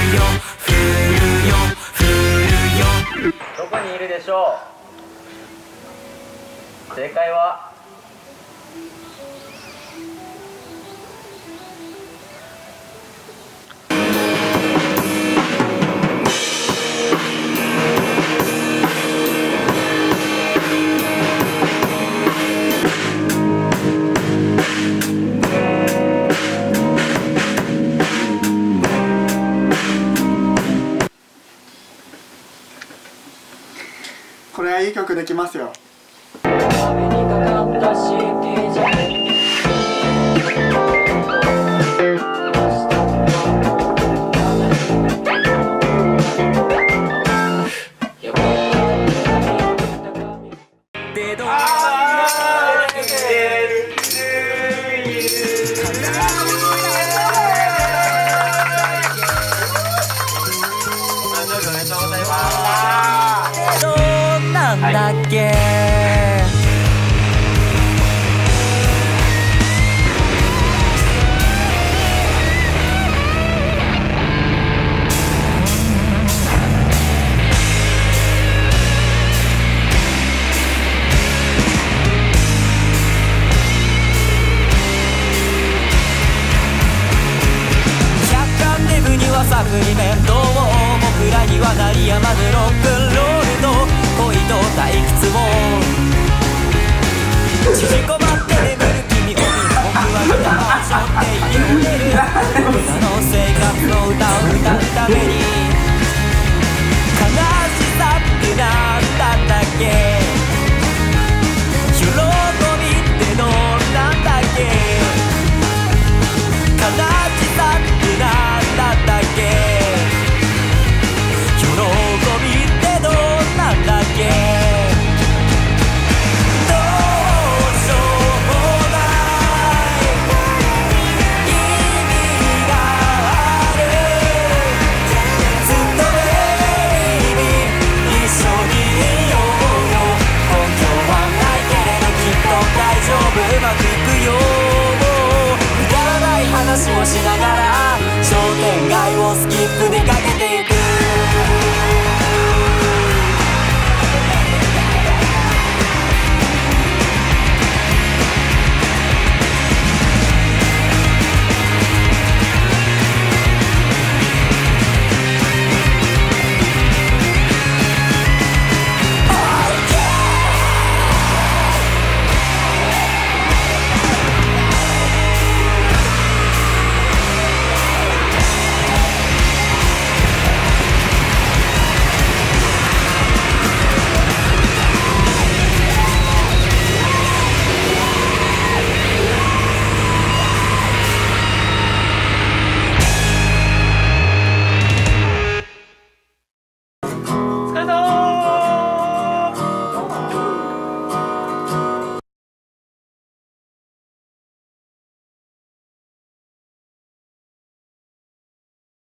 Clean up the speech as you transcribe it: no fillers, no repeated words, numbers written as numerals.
どこにいるでしょう。正解はこれはいい曲できますよ。 なんだっけ、百貫デブにはサプリメントを、僕らには鳴りやまぬロックンロールと恋と退屈を縮こまって眠る君を見る。僕はギターを背負って家を出る。僕らの生活の歌を歌うために